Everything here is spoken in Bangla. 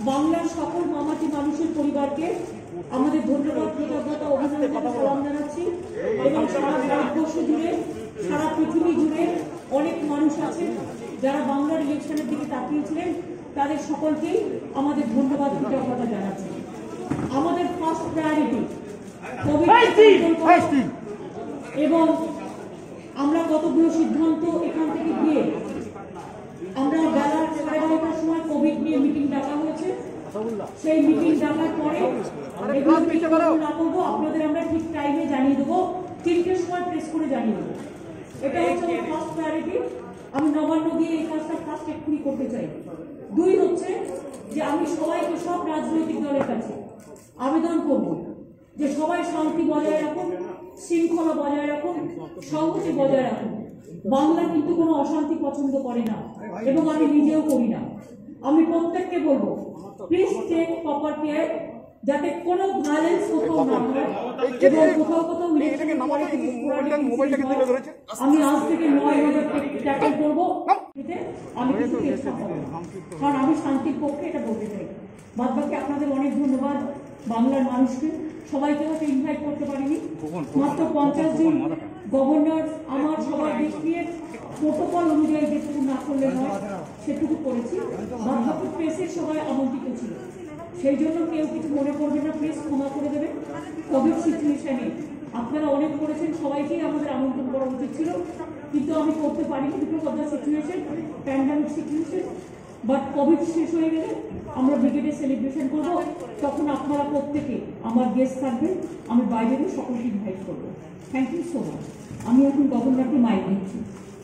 বাংলার সকল মামাটি মানুষের পরিবারকে আমাদের ধন্যবাদ, কৃতজ্ঞতা, অভিনন্দন, সালাম জানাচ্ছি। এবং সারা ভারতবর্ষ জুড়ে, সারা পৃথিবী জুড়ে অনেক মানুষ আছে যারা বাংলার ইলেকশনের দিকে তাকিয়েছিলেন, তাদের সকলকেই আমাদের ধন্যবাদ, কৃতজ্ঞতা জানাচ্ছি। আমাদের ফার্স্ট প্রায়োরিটি কোভিড এবং আমরা কতগুলো সিদ্ধান্ত এখান থেকে গিয়ে আমরা বেলা 12:30টার সময় কোভিড নিয়ে মিটিং ডাকা হয়েছে। সেই মিটিং ডাকার পরে না করবো আপনাদের আমরা ঠিক টাইমে জানিয়ে দেবো, 3টের সময় প্রেস করে জানিয়ে দেবো। এটা হচ্ছে আমার ফার্স্ট প্রায়োরিটি। আমি নবান্ন দিয়ে এই কাজটা ফার্স্ট এক্ষুনি করতে চাই। 2 হচ্ছে যে আমি সবাইকে, সব রাজনৈতিক দলের কাছে আবেদন করব যে সবাই শান্তি বজায় রাখুন, শৃঙ্খলা বজায় রাখুন, সংহতি বজায় রাখুন। বাংলা কিন্তু কোনো অশান্তি পছন্দ করে না এবং আমি নিজেও করি না। আমি প্রত্যেককে বলবো, প্লিজ টেক প্রপার কেয়ার যাতে কোনো ভায়োলেন্স কোথাও না হয় এবং কোথাও কোথাও আমি আজ থেকে 9 ট্যাকল করবো। আমি কিছু চেষ্টা করবো, কারণ আমি শান্তির পক্ষে এটা বলতে চাই। বাদ বাকি আপনাদের অনেক ধন্যবাদ। বাংলার মানুষকে সবাইকে হয়তো ইনভাইট করতে পারিনি, মাত্র 50 জন। গভর্নর আমার সবার দেশ নিয়ে প্রোটোকল অনুযায়ী যেটুকু না করলে নয় সেটুকু করেছি। বাদ বাকি প্রেসের সবাই আমন্ত্রিত ছিল, সেই জন্য কেউ কিছু মনে করবে না, প্লিজ ক্ষমা করে দেবে। কোভিড সিচুয়েশনে আপনারা অনেক করেছেন, সবাইকেই আমাদের আমন্ত্রণ করা উচিত ছিল, কিন্তু আমি করতে পারিনি because of the situation, pandemic situation. But Covid শেষ হয়ে গেলে আমরা ব্রিগেডে সেলিব্রেশন করবো, তখন আপনারা প্রত্যেকে আমার গেস্ট থাকবেন। আমি বাইরেও সকলকে ইনভাইট করবো। Thank you so much. আমি এখন গভর্নরকে মাইক দিচ্ছি।